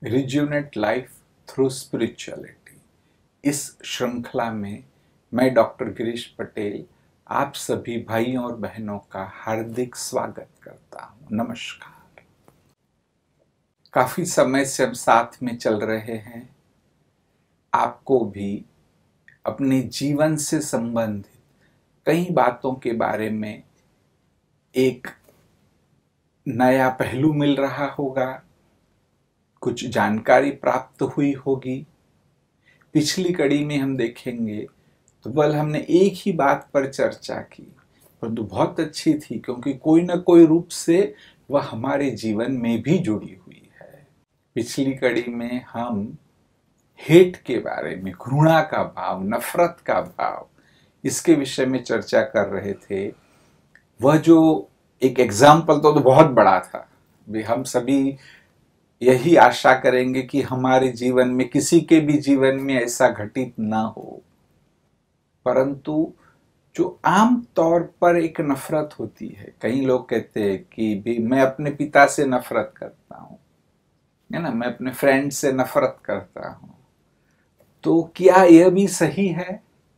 Rejuvenate life through spirituality. इस श्रृंखला में मैं डॉक्टर गिरीश पटेल आप सभी भाइयों और बहनों का हार्दिक स्वागत करता हूँ। नमस्कार। काफी समय से हम साथ में चल रहे हैं। आपको भी अपने जीवन से संबंधित कई बातों के बारे में एक नया पहलू मिल रहा होगा, कुछ जानकारी प्राप्त हुई होगी। पिछली कड़ी में हम देखेंगे तो बल हमने एक ही बात पर चर्चा की, परंतु बहुत अच्छी थी क्योंकि कोई ना कोई रूप से वह हमारे जीवन में भी जुड़ी हुई है। पिछली कड़ी में हम हेट के बारे में, घृणा का भाव, नफरत का भाव, इसके विषय में चर्चा कर रहे थे। वह जो एक एग्जाम्पल तो बहुत बड़ा था, हम सभी यही आशा करेंगे कि हमारे जीवन में, किसी के भी जीवन में ऐसा घटित ना हो, परंतु जो आम तौर पर एक नफरत होती है, कई लोग कहते हैं कि भी मैं अपने पिता से नफरत करता हूँ, है ना, मैं अपने फ्रेंड से नफरत करता हूँ, तो क्या यह भी सही है?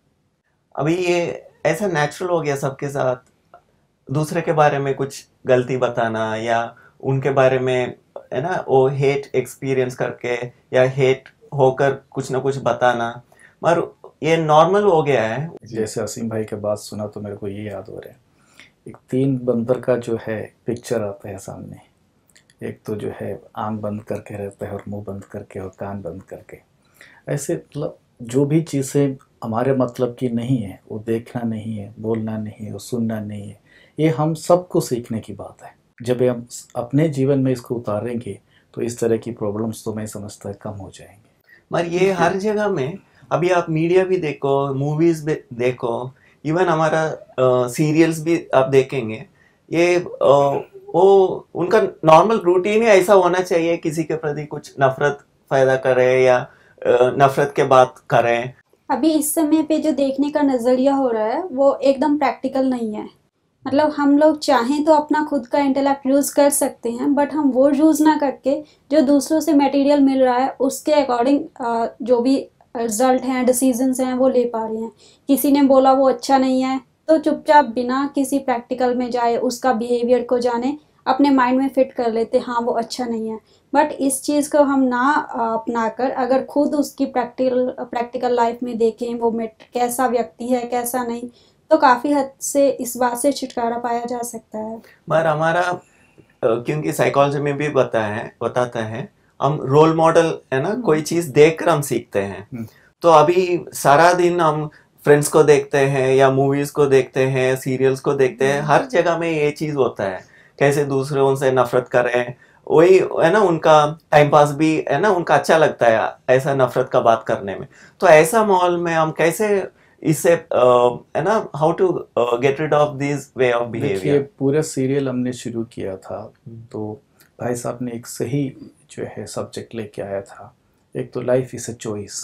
अभी ये ऐसा नेचुरल हो गया सबके साथ, दूसरे के बारे में कुछ गलती बताना या उनके बारे में, है ना, वो हेट एक्सपीरियंस करके या हेट होकर कुछ ना कुछ बताना, मगर ये नॉर्मल हो गया है। जैसे असीम भाई के बात सुना तो मेरे को ये याद हो रहा है, एक 3 बंदर का जो है पिक्चर आता है सामने। एक तो जो है आंख बंद करके रहता है और मुंह बंद करके और कान बंद करके। ऐसे मतलब जो भी चीज़ें हमारे मतलब की नहीं है, वो देखना नहीं है, बोलना नहीं है, वो सुनना नहीं है, ये हम सबको सीखने की बात है। जब हम अपने जीवन में इसको उतारेंगे तो इस तरह की प्रॉब्लम्स तो मैं समझता है कम हो जाएंगे। मगर ये हर जगह में, अभी आप मीडिया भी देखो, मूवीज भी देखो, इवन हमारा सीरियल्स भी आप देखेंगे, ये वो उनका नॉर्मल रूटीन ही ऐसा होना चाहिए, किसी के प्रति कुछ नफरत पैदा करे या नफरत के बात करें। अभी इस समय पे जो देखने का नज़रिया हो रहा है वो एकदम प्रैक्टिकल नहीं है। मतलब हम लोग चाहें तो अपना खुद का इंटेलेक्ट यूज़ कर सकते हैं, बट हम वो यूज़ ना करके जो दूसरों से मटेरियल मिल रहा है उसके अकॉर्डिंग जो भी रिजल्ट हैं, डिसीजंस हैं, वो ले पा रहे हैं। किसी ने बोला वो अच्छा नहीं है तो चुपचाप बिना किसी प्रैक्टिकल में जाए, उसका बिहेवियर को जाने, अपने माइंड में फिट कर लेते हाँ वो अच्छा नहीं है। बट इस चीज़ को हम ना अपनाकर अगर खुद उसकी प्रैक्टिकल लाइफ में देखें वो कैसा व्यक्ति है कैसा नहीं, तो काफ़ी हद से इस बात से छुटकारा पाया जा सकता है। मगर हमारा क्योंकि साइकोलॉजी में भी बताता है हम रोल मॉडल, है ना, कोई चीज़ देखकर हम सीखते हैं। तो अभी सारा दिन हम फ्रेंड्स को देखते हैं या मूवीज को देखते हैं, सीरियल्स को देखते हैं, हर जगह में ये चीज़ होता है, कैसे दूसरों से नफरत करें, वही है ना, उनका टाइम पास भी, है ना, उनका अच्छा लगता है ऐसा नफरत का बात करने में। तो ऐसा माहौल में हम कैसे इससे, है ना, how to get rid of this way of behaviour. पूरा सीरियल हमने शुरू किया था तो भाई साहब ने एक सही जो है सब्जेक्ट लेके आया था। एक तो लाइफ इज अ चॉइस,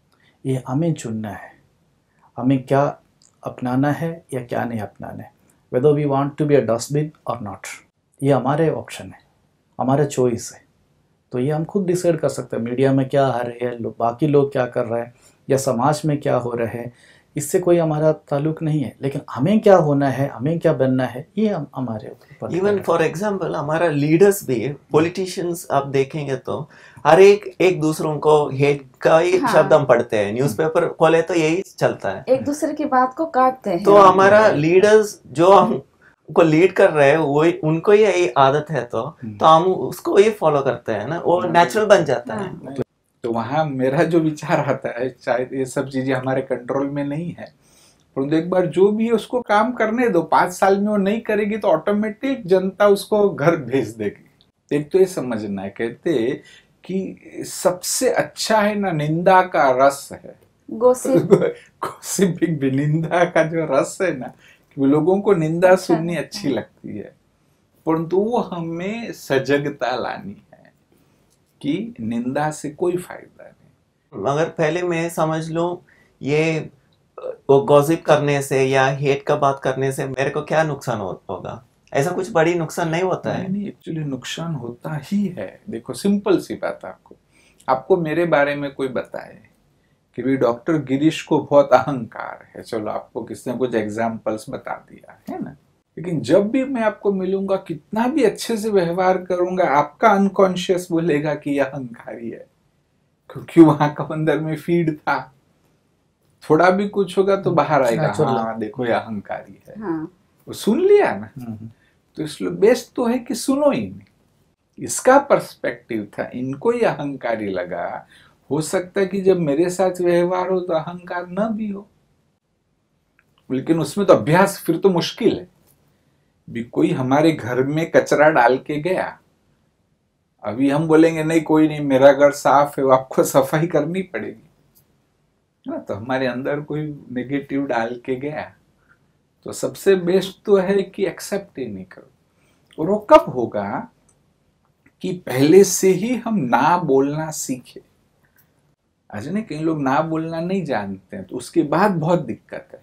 ये हमें चुनना है, हमें क्या अपनाना है या क्या नहीं अपनाना है, whether we want to be a dustbin और नॉट। ये हमारे ऑप्शन है, हमारा चॉइस है, तो ये हम खुद डिसाइड कर सकते हैं। मीडिया में क्या आ रहे हैं, बाकी लोग क्या कर रहे हैं या समाज में क्या हो रहा है, इससे कोई हमारा ताल्लुक नहीं है, लेकिन हमें क्या होना है, हमें क्या बनना है, ये हमारे ऊपर। इवन फॉर एग्जांपल हमारा लीडर्स भी, पॉलिटिशियंस आप देखेंगे तो हर एक दूसरों को हेट का ही शब्द हम पढ़ते हैं, न्यूज़पेपर खोले तो यही चलता है, एक दूसरे की बात को काटते हैं। तो हमारा लीडर्स जो हम को लीड कर रहे हैं वो उनको यही आदत है, तो हम उसको ही फॉलो करते हैं ना, वो नेचुरल बन जाता है। तो वहाँ मेरा जो विचार आता है, शायद ये सब चीजें हमारे कंट्रोल में नहीं है, परंतु एक बार जो भी है उसको काम करने दो। 5 साल में वो नहीं करेगी तो ऑटोमेटिक जनता उसको घर भेज देगी। एक तो ये समझना है, कहते कि सबसे अच्छा है ना निंदा का रस है, गोसिपिंग भी, निंदा का जो रस है ना, कि लोगों को निंदा सुननी अच्छी लगती है, परंतु वो हमें सजगता लानी है कि निंदा से कोई फायदा नहीं। मगर पहले मैं समझ लूं, ये वो गॉसिप करने से या हेट का बात करने से मेरे को क्या नुकसान होगा? ऐसा कुछ बड़ी नुकसान नहीं होता है। नहीं, एक्चुअली नुकसान होता ही है। देखो सिंपल सी बात आपको, आपको मेरे बारे में कोई बताए कि भी डॉक्टर गिरीश को बहुत अहंकार है, चलो आपको किसी ने कुछ एग्जाम्पल्स बता दिया है ना, लेकिन जब भी मैं आपको मिलूंगा, कितना भी अच्छे से व्यवहार करूंगा, आपका अनकॉन्शियस बोलेगा कि यह अहंकारी है, क्योंकि वहां का अंदर में फीड था। थोड़ा भी कुछ होगा तो बाहर आएगा, Natural हाँ देखो ये अहंकारी है। हाँ वो सुन लिया ना, तो इसलिए बेस्ट तो है कि सुनो ही नहीं। इसका पर्सपेक्टिव था, इनको ये अहंकारी लगा। हो सकता है कि जब मेरे साथ व्यवहार हो तो अहंकार न भी हो, लेकिन उसमें तो अभ्यास फिर तो मुश्किल है। भी कोई हमारे घर में कचरा डाल के गया, अभी हम बोलेंगे नहीं कोई नहीं, मेरा घर साफ है, वो आपको सफाई करनी पड़ेगी ना। तो हमारे अंदर कोई नेगेटिव डाल के गया, तो सबसे बेस्ट तो है कि एक्सेप्ट ही नहीं करो। और वो कब होगा कि पहले से ही हम ना बोलना सीखे। आज नहीं, कई लोग ना बोलना नहीं जानते हैं, तो उसके बाद बहुत दिक्कत है।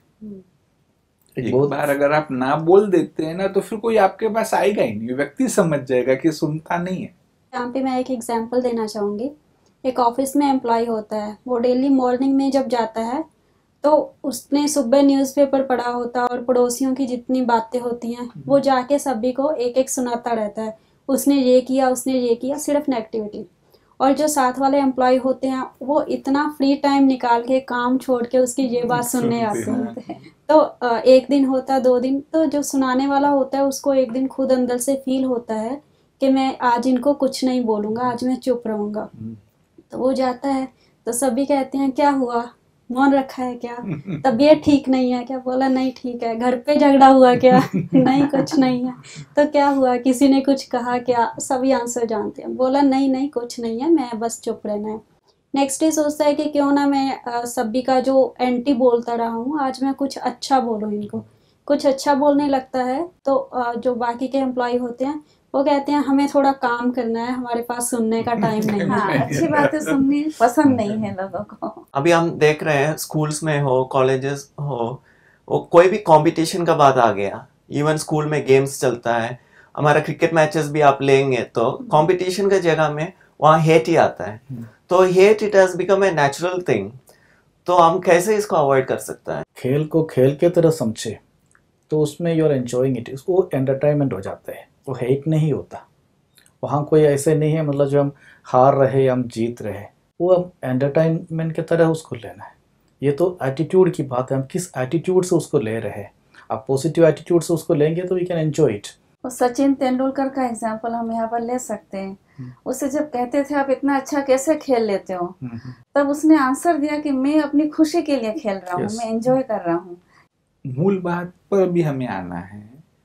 एक बार अगर आप ना बोल देते हैं ना, तो फिर कोई आपके पास आएगा ही नहीं, व्यक्ति समझ जाएगा कि सुनता नहीं है। यहाँ पे मैं एक एग्जांपल देना चाहूँगी। एक ऑफिस में एम्प्लॉय होता है, वो डेली मॉर्निंग में जब जाता है तो उसने सुबह न्यूज़पेपर पढ़ा होता है और पड़ोसियों की जितनी बातें होती हैं वो जाके सभी को एक एक सुनाता रहता है, उसने ये किया, उसने ये किया, सिर्फ नेगेटिविटी। और जो साथ वाले एम्प्लॉय होते हैं वो इतना फ्री टाइम निकाल के काम छोड़ के उसकी ये बात सुनने आते हैं। तो एक दिन होता है, 2 दिन, तो जो सुनाने वाला होता है उसको एक दिन खुद अंदर से फील होता है कि मैं आज इनको कुछ नहीं बोलूँगा, आज मैं चुप रहूँगा। तो वो जाता है तो सभी कहते हैं क्या हुआ, मौन रखा है क्या, तबीयत ठीक नहीं है क्या? बोला नहीं ठीक है। घर पे झगड़ा हुआ क्या? नहीं कुछ नहीं है। तो क्या हुआ, किसी ने कुछ कहा क्या? सभी आंसर जानते हैं। बोला नहीं नहीं कुछ नहीं है, मैं बस चुप रहना है। नेक्स्ट डे सोचता है कि क्यों ना मैं सभी का जो एंटी बोलता रहा हूँ, आज मैं कुछ अच्छा बोलूँ इनको। कुछ अच्छा बोलने लगता है तो जो बाकी के एम्प्लॉय होते हैं वो कहते हैं हमें थोड़ा काम करना है, हमारे पास सुनने का टाइम नहीं हाँ है। अच्छी बातें सुननी पसंद नहीं है लोगों को। अभी हम देख रहे हैं स्कूल्स में हो, कॉलेजेस हो, वो कोई भी कंपटीशन का बात आ गया, इवन स्कूल में गेम्स चलता है, हमारा क्रिकेट मैचेस भी आप लेंगे तो कंपटीशन का जगह में वहाँ हेट ही आता है। तो hate it has become a natural thing. तो हम कैसे इसको अवॉइड कर सकता है? खेल को खेल के तरह समझे तो उसमें यू आर एंजॉइंग इट, वो एंटरटेनमेंट हो जाता है, वो हेट नहीं होता। वहाँ कोई ऐसे नहीं है मतलब जो हम हार रहे या हम जीत रहे, वो हम एंटरटेनमेंट की तरह उसको लेना है। ये तो एटीट्यूड की बात है, हम किस एटीट्यूड से उसको ले रहे हैं। आप पॉजिटिव एटीट्यूड से उसको लेंगे तो वी कैन एंजॉय इट। और सचिन तेंदुलकर का एग्जाम्पल हम यहाँ पर ले सकते हैं। उससे जब कहते थे आप इतना अच्छा कैसे खेल लेते हो, तब उसने आंसर दिया कि मैं अपनी खुशी के लिए खेल रहा हूँ, मैं एंजॉय कर रहा हूँ। मूल बात पर भी हमें आना है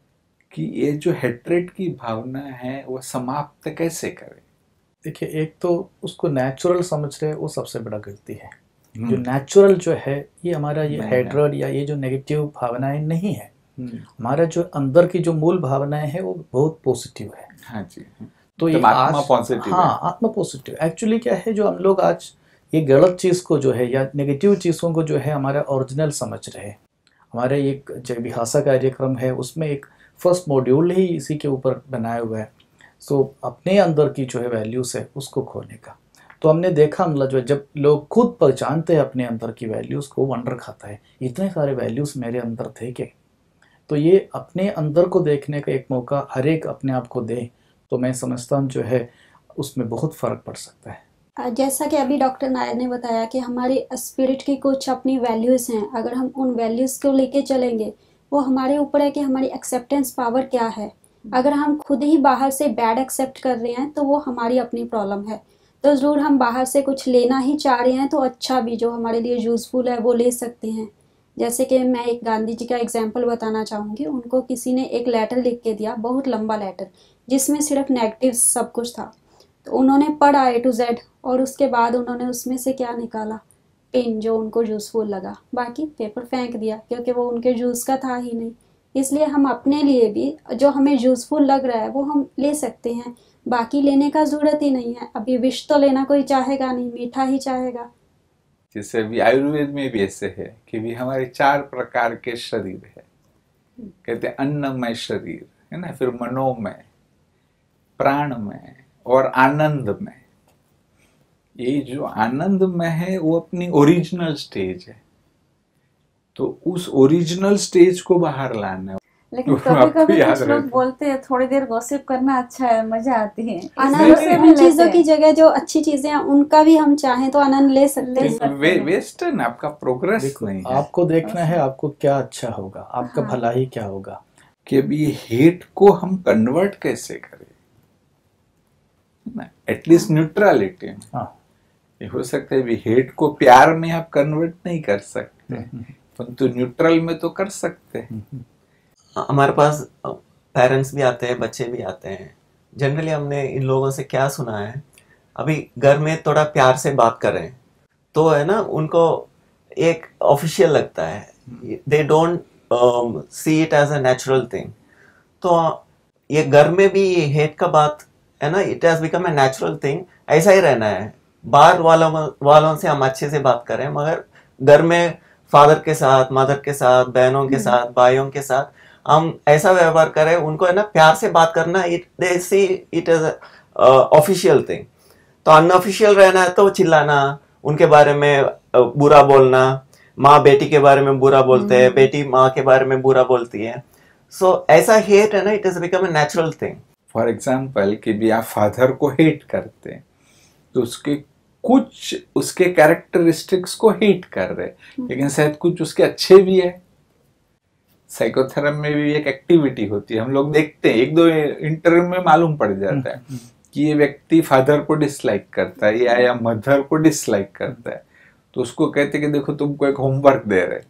कि ये जो हेट्रेड की भावना है वो समाप्त कैसे करें। देखिए, एक तो उसको नेचुरल समझ रहे, वो सबसे बड़ा गलती है। जो नेचुरल जो है ये हमारा ये हेट्रेड या ये जो नेगेटिव भावनाएं नहीं है, हमारा जो अंदर की जो मूल भावनाएं है वो बहुत पॉजिटिव है। हाँ जी। तो ये आत्मा पॉजिटिव। हाँ, आत्मा पॉजिटिव। एक्चुअली क्या है, जो हम लोग आज ये गलत चीज़ को जो है या नेगेटिव चीज़ों को जो है हमारा ओरिजिनल समझ रहे हैं। हमारे एक जो विहासा कार्यक्रम है उसमें एक फर्स्ट मॉड्यूल ही इसी के ऊपर बनाया हुआ है। सो अपने अंदर की जो है वैल्यूज़ है उसको खोने का। तो हमने देखा मतलब जो जब लोग खुद पहचानते हैं अपने अंदर की वैल्यूज़ को, वंडर खाता है इतने सारे वैल्यूज़ मेरे अंदर थे क्या। तो ये अपने अंदर को देखने का एक मौका हर एक अपने आप को दे, तो मैं समझता हूँ जो है उसमें बहुत फ़र्क पड़ सकता है। जैसा कि अभी डॉक्टर नायर ने बताया कि हमारी स्पिरिट की कुछ अपनी वैल्यूज़ हैं, अगर हम उन वैल्यूज़ को लेके चलेंगे, वो हमारे ऊपर है कि हमारी एक्सेप्टेंस पावर क्या है। अगर हम खुद ही बाहर से बैड एक्सेप्ट कर रहे हैं तो वो हमारी अपनी प्रॉब्लम है। तो ज़रूर हम बाहर से कुछ लेना ही चाह रहे हैं तो अच्छा भी जो हमारे लिए यूज़फुल है वो ले सकते हैं। जैसे कि मैं एक गांधी जी का एग्जाम्पल बताना चाहूँगी। उनको किसी ने एक लेटर लिख के दिया, बहुत लंबा लेटर, जिसमें सिर्फ नेगेटिव सब कुछ था। तो उन्होंने पढ़ा A to Z और उसके बाद उन्होंने उसमें से क्या निकाला, पेन जो उनको यूज़फुल लगा, बाकी पेपर फेंक दिया क्योंकि वो उनके यूज़ का था ही नहीं। इसलिए हम अपने लिए भी जो हमें यूज़फुल लग रहा है वो हम ले सकते हैं, बाकी लेने का ज़रूरत ही नहीं है। अभी विष तो लेना कोई चाहेगा नहीं, मीठा ही चाहेगा। जैसे अभी आयुर्वेद में भी ऐसे है कि भी हमारे 4 प्रकार के शरीर है। कहते हैं अन्नमय शरीर है ना, फिर मनोमय, प्राणमय और आनंदमय। ये जो आनंदमय है वो अपनी ओरिजिनल स्टेज है, तो उस ओरिजिनल स्टेज को बाहर लाना है। लेकिन तो कभी आपको कभी याद कुछ लोग रहता। बोलते हैं थोड़ी देर गॉसिप करना अच्छा है, मजा आती है, आनंद नहीं, से नहीं, उन चीजों की जगह जो अच्छी चीजें हैं उनका भी हम चाहें तो आनंद ले सकते ले हैं। सकते हैं। वेस्ट है ना, आपका प्रोग्रेस देखो, नहीं है। आपको देखना है आपको क्या अच्छा होगा, आपका हाँ। भला ही क्या होगा। कि अब ये हेट को हम कन्वर्ट कैसे करें ना, एटलीस्ट न्यूट्रलिटी में। हाँ। ये हो सकता है भी हेट को प्यार में आप कन्वर्ट नहीं कर सकते, परंतु न्यूट्रल में तो कर सकते हैं। हमारे पास पेरेंट्स भी आते हैं, बच्चे भी आते हैं। जनरली हमने इन लोगों से क्या सुना है, अभी घर में थोड़ा प्यार से बात करें तो है ना, उनको एक ऑफिशियल लगता है, they don't see it as a natural thing. तो ये घर में भी ये हेट का बात है ना, it has become a natural thing. ऐसा ही रहना है, बाहर वालों से हम अच्छे से बात करें, मगर घर में फादर के साथ, मदर के साथ, बहनों के साथ, भाइयों के साथ हम ऐसा व्यवहार करें, उनको है ना प्यार से बात करना, it they see it as official thing. तो अनऑफिशियल रहना है तो चिल्लाना, उनके बारे में बुरा बोलना, माँ बेटी के बारे में बुरा बोलते हैं, बेटी माँ के बारे में बुरा बोलती है। सो ऐसा हेट है ना, it has become a natural thing. For example कि भी आप फादर को हेट करते हैं तो उसके कुछ उसके कैरेक्टरिस्टिक्स को हेट कर रहे, लेकिन शायद कुछ उसके अच्छे भी है। साइकोथेरेपी में भी एक एक्टिविटी होती है, हम लोग देखते हैं, एक दो इंटरव्यू में मालूम पड़ जाता है कि ये व्यक्ति फादर को डिसलाइक करता है या मदर को डिसलाइक करता है, तो उसको कहते हैं कि देखो तुमको एक होमवर्क दे रहे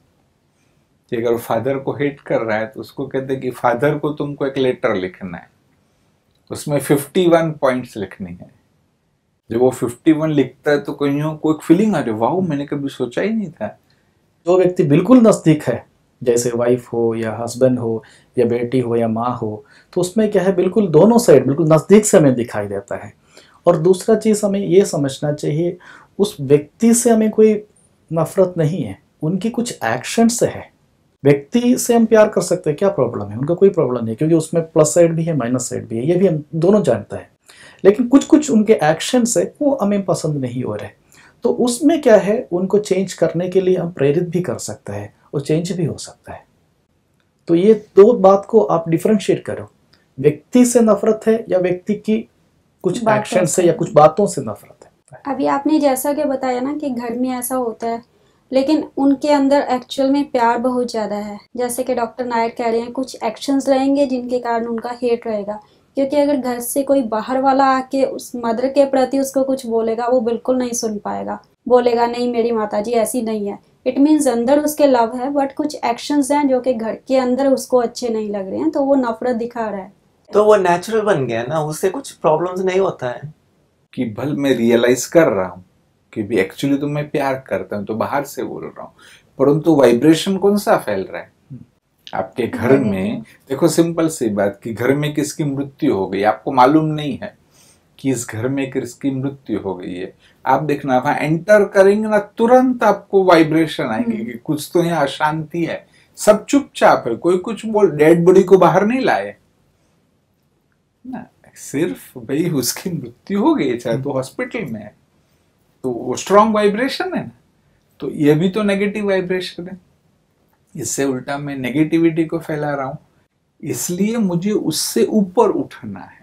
कि अगर फादर को हेट कर रहा है तो उसको कहते हैं कि फादर को तुमको एक लेटर लिखना है, उसमें 51 पॉइंट्स लिखनी है। जब वो 51 लिखता है तो कहीं को एक फीलिंग आ रही, वाह मैंने कभी सोचा ही नहीं था। जो व्यक्ति बिल्कुल नज़दीक है, जैसे वाइफ हो या हस्बैंड हो या बेटी हो या माँ हो, तो उसमें क्या है, बिल्कुल दोनों साइड बिल्कुल नज़दीक से हमें दिखाई देता है। और दूसरा चीज़ हमें ये समझना चाहिए, उस व्यक्ति से हमें कोई नफरत नहीं है, उनकी कुछ एक्शन से है। व्यक्ति से हम प्यार कर सकते हैं, क्या प्रॉब्लम है, उनका कोई प्रॉब्लम नहीं, क्योंकि उसमें प्लस साइड भी है माइनस साइड भी है, ये भी हम दोनों जानता है। लेकिन कुछ कुछ उनके एक्शन से वो हमें पसंद नहीं हो रहे, तो उसमें क्या है, उनको चेंज करने के लिए हम प्रेरित भी कर सकते हैं और चेंज भी हो सकता है। तो ये दो बात को आप डिफरेंशिएट करो, व्यक्ति से नफरत है या व्यक्ति की कुछ एक्शन से या कुछ बातों से नफरत है। अभी आपने जैसा कि बताया ना कि घर में ऐसा होता है, लेकिन उनके अंदर एक्चुअल में प्यार बहुत ज़्यादा है। जैसे कि डॉक्टर नायर कह रहे हैं, कुछ एक्शंस रहेंगे जिनके कारण उनका हेट रहेगा, क्योंकि अगर घर से कोई बाहर वाला आके उस मदर के प्रति उसको कुछ बोलेगा, वो बिल्कुल नहीं सुन पाएगा, बोलेगा नहीं मेरी माताजी ऐसी नहीं है। इट मीन्स अंदर उसके लव है, बट कुछ एक्शंस हैं जो कि घर के अंदर उसको अच्छे नहीं लग रहे हैं, तो वो नफरत दिखा रहा है। तो वो नेचुरल बन गया ना, उससे कुछ प्रॉब्लम्स नहीं होता है। कि भल मैं रियलाइज कर रहा हूँ कि भी एक्चुअली तो मैं प्यार करता हूँ, तो बाहर से बोल रहा हूँ, परंतु वाइब्रेशन कौन सा फैल रहा है आपके घर में। देखो सिंपल सी बात कि घर में किसकी मृत्यु हो गई, आपको मालूम नहीं है कि इस घर में किसकी मृत्यु हो गई है, आप देखना वहां एंटर करेंगे ना, तुरंत आपको वाइब्रेशन आएंगे कि कुछ तो यहाँ अशांति है। सब चुपचाप है, कोई कुछ बोल, डेड बॉडी को बाहर नहीं लाए ना, सिर्फ भाई उसकी मृत्यु हो गई, चाहे तो हॉस्पिटल में है, तो वो स्ट्रॉन्ग वाइब्रेशन है ना। तो ये भी तो नेगेटिव वाइब्रेशन है, इससे उल्टा मैं नेगेटिविटी को फैला रहा हूं, इसलिए मुझे उससे ऊपर उठना है।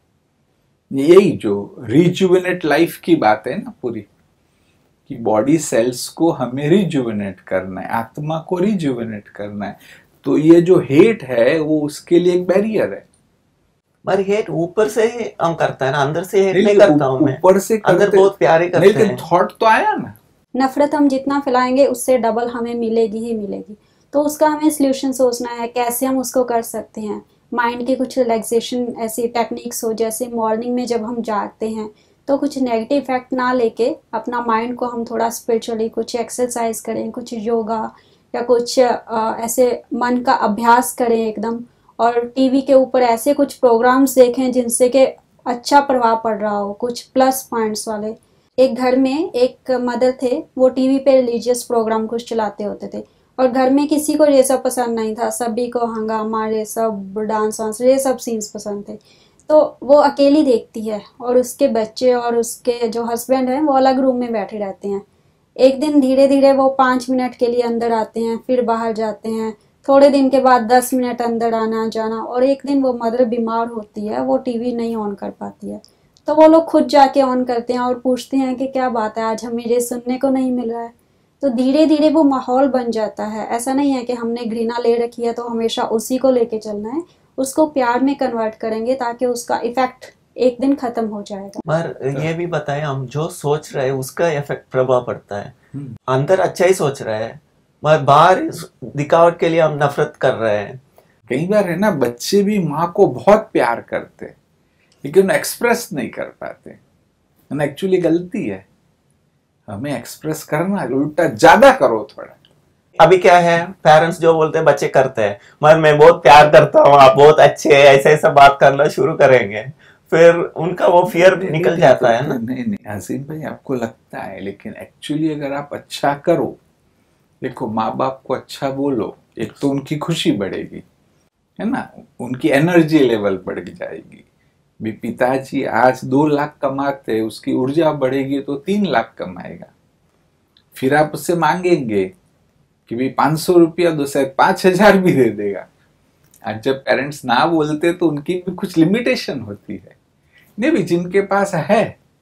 यही जो रिजुवेनेट लाइफ की बात है ना पूरी, कि बॉडी सेल्स को हमें रिजुवेनेट करना है, आत्मा को रिजुवेनेट करना है। तो ये जो हेट है वो उसके लिए एक बैरियर है। पर हेट ऊपर से हम करता है ना, अंदर से हेट नहीं करता हूं मैं, ऊपर से अंदर बहुत प्यारे करते हैं। लेकिन थॉट तो आया ना, नफरत हम जितना फैलाएंगे उससे डबल हमें मिलेगी ही मिलेगी। तो उसका हमें सल्यूशन सोचना है, कैसे हम उसको कर सकते हैं। माइंड की कुछ रिलैक्सेशन ऐसी टेक्निक्स हो, जैसे मॉर्निंग में जब हम जागते हैं तो कुछ नेगेटिव इफेक्ट ना लेके अपना माइंड को हम थोड़ा स्पिरिचुअली कुछ एक्सरसाइज करें, कुछ योगा या कुछ ऐसे मन का अभ्यास करें एकदम। और टीवी के ऊपर ऐसे कुछ प्रोग्राम्स देखें जिनसे कि अच्छा प्रभाव पड़ रहा हो, कुछ प्लस पॉइंट्स वाले। एक घर में एक मदर थे, वो टीवी पे रिलीजियस प्रोग्राम कुछ चलाते होते थे, और घर में किसी को ये सब पसंद नहीं था, सभी को हंगामा, ये सब डांस वांस, ये सब सीन्स पसंद थे। तो वो अकेली देखती है और उसके बच्चे और उसके जो हस्बैंड हैं वो अलग रूम में बैठे रहते हैं। एक दिन धीरे धीरे वो 5 मिनट के लिए अंदर आते हैं, फिर बाहर जाते हैं, थोड़े दिन के बाद 10 मिनट अंदर आना जाना, और एक दिन वो मदर बीमार होती है, वो टीवी नहीं ऑन कर पाती है, तो वो लोग खुद जाके ऑन करते हैं और पूछते हैं कि क्या बात है, आज हमें ये सुनने को नहीं मिल रहा है। तो धीरे धीरे वो माहौल बन जाता है। ऐसा नहीं है कि हमने घृणा ले रखी है तो हमेशा उसी को लेके चलना है, उसको प्यार में कन्वर्ट करेंगे ताकि उसका इफेक्ट एक दिन खत्म हो जाएगा। पर ये भी बताएं, हम जो सोच रहे हैं उसका इफेक्ट प्रभाव पड़ता है। अंदर अच्छा ही सोच रहे हैं मगर बाहर दिखावट के लिए हम नफरत कर रहे हैं। कई बार है ना, बच्चे भी माँ को बहुत प्यार करते लेकिन एक्सप्रेस नहीं कर पाते, एक्चुअली गलती है, हमें एक्सप्रेस करना है, उल्टा ज्यादा करो थोड़ा। अभी क्या है, पेरेंट्स जो बोलते हैं बच्चे करते हैं, मगर मैं बहुत प्यार करता हूँ, आप बहुत अच्छे हैं, ऐसा ऐसा बात करना शुरू करेंगे, फिर उनका वो फियर निकल जाता है ना। नहीं हसीन भाई, आपको लगता है, लेकिन एक्चुअली अगर आप अच्छा करो, देखो माँ बाप को अच्छा बोलो, एक तो उनकी खुशी बढ़ेगी, है ना, उनकी एनर्जी लेवल बढ़ जाएगी। भी पिताजी आज 2 लाख कमाते, उसकी ऊर्जा बढ़ेगी तो 3 लाख कमाएगा। फिर आप उससे मांगेंगे कि भी 500 रुपया दो, शायद 5,000 भी दे देगा। आज जब पेरेंट्स ना बोलते तो उनकी भी कुछ लिमिटेशन होती है। नहीं भी, जिनके पास है,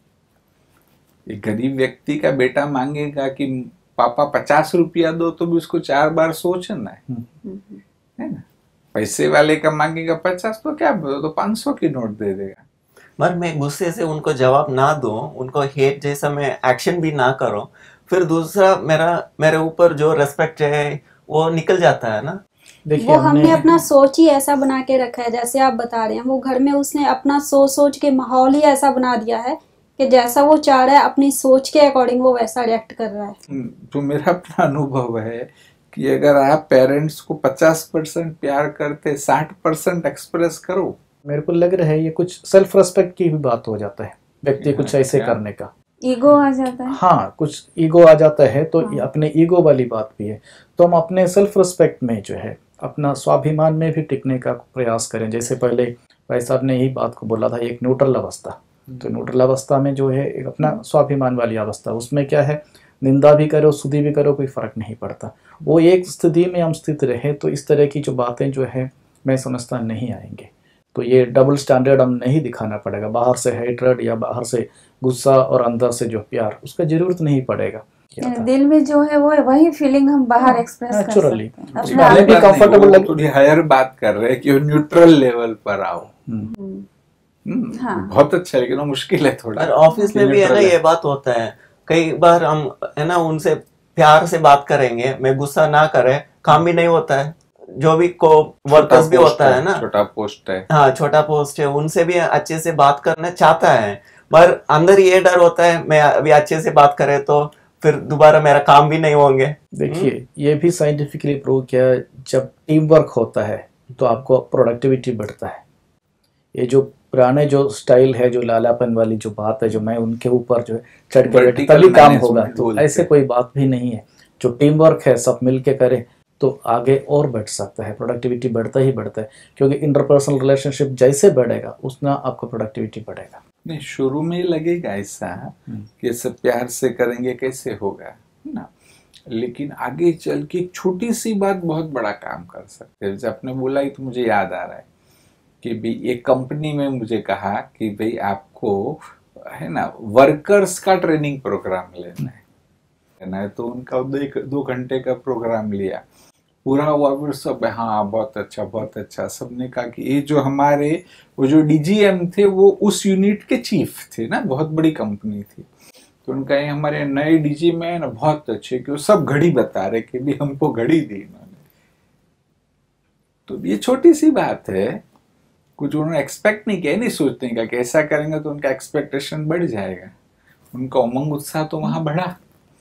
एक गरीब व्यक्ति का बेटा मांगेगा कि पापा 50 रुपया दो, तो भी उसको 4 बार सोचना है ना। पैसे वाले का मांगेगा 50, तो क्या तो 500 की नोट दे देगा। मगर मैं गुस्से से उनको जवाब ना दूं, उनको हेट जैसा मैं एक्शन भी ना करूं, फिर दूसरा मेरे ऊपर जो रेस्पेक्ट है वो निकल जाता है ना। वो हमने अपना सोच ही ऐसा बना के रखा है, जैसे आप बता रहे हैं, वो घर में उसने अपना सोच के माहौल ही ऐसा बना दिया है कि जैसा वो चाह रहा है अपनी सोच के अकॉर्डिंग वो वैसा रिएक्ट कर रहा है। तो मेरा अपना अनुभव है कि अगर आप पेरेंट्स को 50% प्यार करते, 60% एक्सप्रेस करो। मेरे को लग रहा है ये कुछ सेल्फ रेस्पेक्ट की भी बात हो जाता है, व्यक्ति कुछ ऐसे करने का ईगो आ जाता है। हाँ, कुछ ईगो आ जाता है, तो अपने ईगो वाली बात भी है। तो हम अपने सेल्फ रिस्पेक्ट में जो है, अपना स्वाभिमान में भी टिकने का प्रयास करें। जैसे पहले भाई साहब ने यही बात को बोला था, एक न्यूट्रल अवस्था। तो न्यूट्रल अवस्था में जो है एक अपना स्वाभिमान वाली अवस्था, उसमें क्या है, निंदा भी करो स्तुति भी करो, कोई फर्क नहीं पड़ता। वो एक स्थिति में हम स्थित रहे तो इस तरह की जो बातें जो है मैं समझता नहीं आएंगे। तो ये डबल स्टैंडर्ड हम नहीं दिखाना पड़ेगा, बाहर से हेट्रेड या बाहर से गुस्सा और अंदर से जो प्यार, उसका जरूरत नहीं पड़ेगा। दिल में जो है वो वही फीलिंग हम बाहर एक्सप्रेस कर नेचुरली सकते हैं। भी कंफर्टेबल लगे। थोड़ी हायर बात कर रहे हैं कि न्यूट्रल लेवल पर आओ। हाँ। बहुत अच्छा, लेकिन वो मुश्किल है थोड़ा। और ऑफिस में भी है ना ये बात होता है, कई बार हम है ना उनसे प्यार से बात करेंगे, मैं गुस्सा ना करे, काम भी नहीं होता है। जो भी को वर्कर्स भी होता है ना, छोटा पोस्ट है, हाँ छोटा पोस्ट है, उनसे भी अच्छे से बात करना चाहता है, पर अंदर ये डर होता है मैं अभी अच्छे से बात करे तो फिर दोबारा मेरा काम भी नहीं होंगे। देखिए ये भी साइंटिफिकली प्रूव किया है, जब टीम वर्क होता है तो आपको प्रोडक्टिविटी बढ़ता है। ये जो पुराने जो स्टाइल है, जो लालापन वाली जो बात है, जो मैं उनके ऊपर जो चढ़ के बैठे तभी काम होगा, तो ऐसे कोई बात भी नहीं है। जो टीम वर्क है, सब मिल के करें तो आगे और बढ़ सकता है, प्रोडक्टिविटी बढ़ता ही बढ़ता है, क्योंकि इंटरपर्सनल रिलेशनशिप जैसे बढ़ेगा उतना आपका प्रोडक्टिविटी बढ़ेगा। नहीं, शुरू में लगेगा ऐसा कि सब प्यार से करेंगे कैसे होगा, है ना, लेकिन आगे चल के एक छोटी सी बात बहुत बड़ा काम कर सकते हैं। जैसे आपने बोला ही तो मुझे याद आ रहा है कि भी एक कंपनी में मुझे कहा कि भाई आपको है ना वर्कर्स का ट्रेनिंग प्रोग्राम लेना है ना, तो उनका 2 घंटे का प्रोग्राम लिया, पूरा हुआ, फिर सब हाँ बहुत अच्छा। सबने कहा कि ये जो हमारे वो जो डीजीएम थे वो उस यूनिट के चीफ थे ना, बहुत बड़ी कंपनी थी, तो उनका ये हमारे नए डीजी में ना बहुत अच्छे, कि वो सब घड़ी बता रहे कि भी हमको घड़ी दी इन्होंने। तो ये छोटी सी बात है, कुछ उन्होंने एक्सपेक्ट नहीं किया, नहीं सोचते का कि ऐसा करेंगे तो उनका एक्सपेक्टेशन बढ़ जाएगा, उनका उमंग उत्साह तो वहां बढ़ा।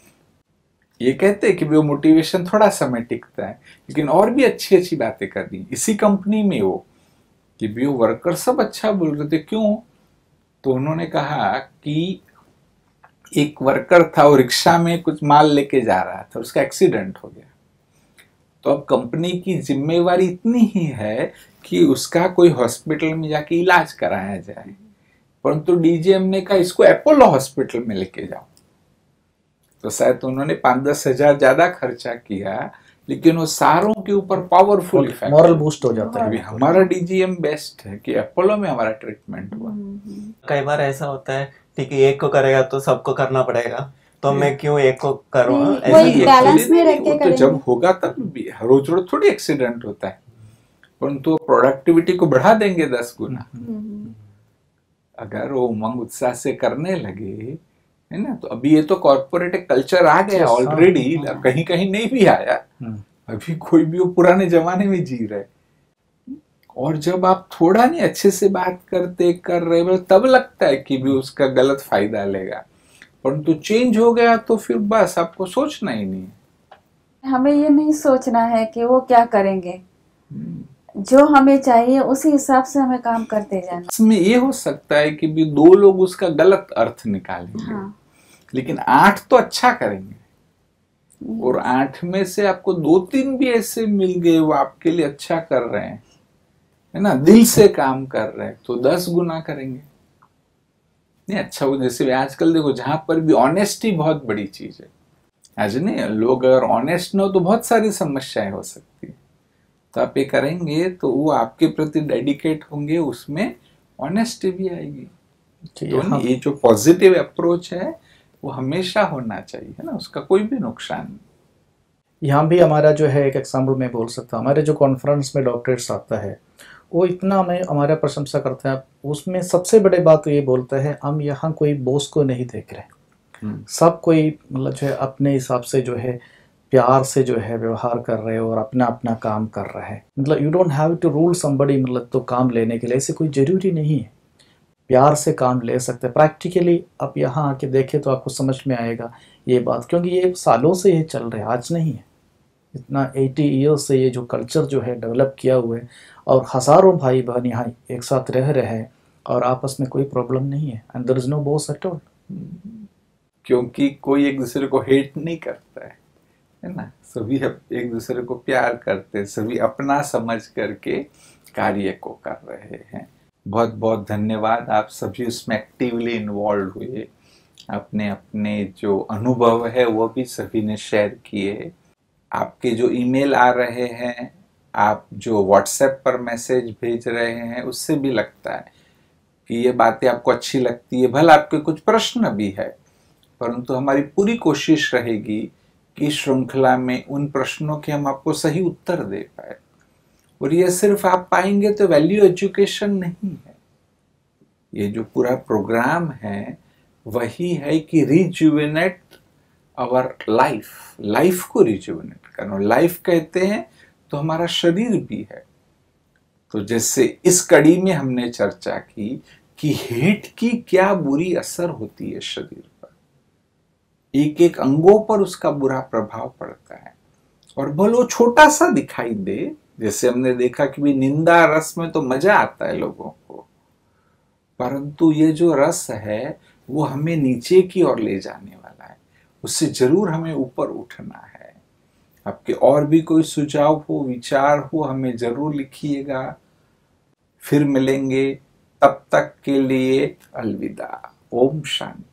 ये कहते हैं कि वो मोटिवेशन थोड़ा समय टिकता है, लेकिन और भी अच्छी बातें कर दी इसी कंपनी में वो, कि भी वो वर्कर सब अच्छा बोल रहे थे। क्यों? तो उन्होंने कहा कि एक वर्कर था, वो रिक्शा में कुछ माल लेके जा रहा था, उसका एक्सीडेंट हो गया, तो अब कंपनी की जिम्मेवारी इतनी ही है कि उसका कोई हॉस्पिटल में जाके इलाज कराया जाए, परंतु डीजीएम ने कहा इसको अपोलो हॉस्पिटल में लेके जाओ। तो शायद उन्होंने 5-10 हजार ज्यादा खर्चा किया, लेकिन वो सारों के ऊपर पावरफुल इफेक्ट, मॉरल बूस्ट हो जाता है। हमारा डीजीएम बेस्ट है कि अपोलो में हमारा ट्रीटमेंट हुआ। कई बार ऐसा होता है ठीक है एक को करेगा तो सबको करना पड़ेगा, तो मैं क्यों एक को करूँ? नहीं, वही बैलेंस में रख के तो करेंगे। जब होगा तब भी, रोज रोज थोड़ी एक्सीडेंट होता है, परंतु प्रोडक्टिविटी को बढ़ा देंगे 10 गुना अगर वो उमंग उत्साह से करने लगे, है ना। तो अभी ये तो कॉर्पोरेट कल्चर आ गया ऑलरेडी, कहीं कहीं नहीं भी आया, अभी कोई भी वो पुराने जमाने में जी रहे। और जब आप थोड़ा नहीं अच्छे से बात करते कर रहे, तब लगता है कि भी उसका गलत फायदा लेगा, परंतु चेंज हो गया तो फिर बस आपको सोचना ही नहीं है। हमें ये नहीं सोचना है कि वो क्या करेंगे, जो हमें चाहिए उसी हिसाब से हमें काम करते जाना। इसमें ये हो सकता है कि भी 2 लोग उसका गलत अर्थ निकालेंगे, लेकिन 8 तो अच्छा करेंगे, और 8 में से आपको 2-3 भी ऐसे मिल गए वो आपके लिए अच्छा कर रहे हैं, है ना, दिल से काम कर रहे हैं, तो 10 गुना करेंगे। नहीं अच्छा, वो जैसे आजकल देखो जहां पर भी ऑनेस्टी बहुत बड़ी चीज है। आज नहीं, लोग अगर ऑनेस्ट न हो तो बहुत सारी समस्याएं हो सकती है। तो आप ये करेंगे तो वो आपके प्रति डेडिकेट होंगे, उसमें ऑनेस्टी भी आएगी। तो ये जो पॉजिटिव अप्रोच है वो हमेशा होना चाहिए, है ना, उसका कोई भी नुकसान नहीं। यहाँ भी हमारा जो है एक एग्जाम्पल मैं बोल सकता हूँ, हमारे जो कॉन्फ्रेंस में डॉक्टर्स आता है वो इतना हमें हमारा प्रशंसा करते हैं। उसमें सबसे बड़ी बात तो ये बोलता है हम यहाँ कोई बॉस को नहीं देख रहे, सब कोई मतलब जो है अपने हिसाब से जो है प्यार से जो है व्यवहार कर रहे हैं और अपना अपना काम कर रहा है। मतलब you don't have to rule somebody, मतलब तो काम लेने के लिए ऐसे कोई ज़रूरी नहीं है, प्यार से काम ले सकते हैं। प्रैक्टिकली आप यहाँ आके देखें तो आपको समझ में आएगा ये बात, क्योंकि ये सालों से ये चल रहा है, आज नहीं है। इतना 80 ईयर्स से ये जो कल्चर जो है डेवलप किया हुआ है, और हज़ारों भाई बहन यहाँ एक साथ रह रहे हैं और आपस में कोई प्रॉब्लम नहीं है, and there is no boss at all. क्योंकि कोई एक दूसरे को हेट नहीं करता है ना, सभी एक दूसरे को प्यार करते हैं, सभी अपना समझ करके कार्य को कर रहे हैं। बहुत बहुत धन्यवाद, आप सभी उसमें एक्टिवली इन्वॉल्व हुए, अपने अपने जो अनुभव है वो भी सभी ने शेयर किए। आपके जो ईमेल आ रहे हैं, आप जो व्हाट्सएप पर मैसेज भेज रहे हैं, उससे भी लगता है कि ये बातें आपको अच्छी लगती है। भले आपके कुछ प्रश्न भी है, परंतु हमारी पूरी कोशिश रहेगी कि श्रृंखला में उन प्रश्नों के हम आपको सही उत्तर दे पाए। और ये सिर्फ आप पाएंगे तो वैल्यू एजुकेशन नहीं है, ये जो पूरा प्रोग्राम है वही है कि रिजुवेनेट आवर लाइफ को रिजुवेनेट करना। लाइफ कहते हैं तो हमारा शरीर भी है। तो जैसे इस कड़ी में हमने चर्चा की कि हेट की क्या बुरी असर होती है शरीर पर, एक एक अंगों पर उसका बुरा प्रभाव पड़ता है। और भले वो छोटा सा दिखाई दे, जैसे हमने देखा कि भी निंदा रस में तो मजा आता है लोगों को, परंतु ये जो रस है वो हमें नीचे की ओर ले जाने वाला है, उससे जरूर हमें ऊपर उठना है। आपके और भी कोई सुझाव हो, विचार हो, हमें जरूर लिखिएगा। फिर मिलेंगे, तब तक के लिए अलविदा। ओम शांति।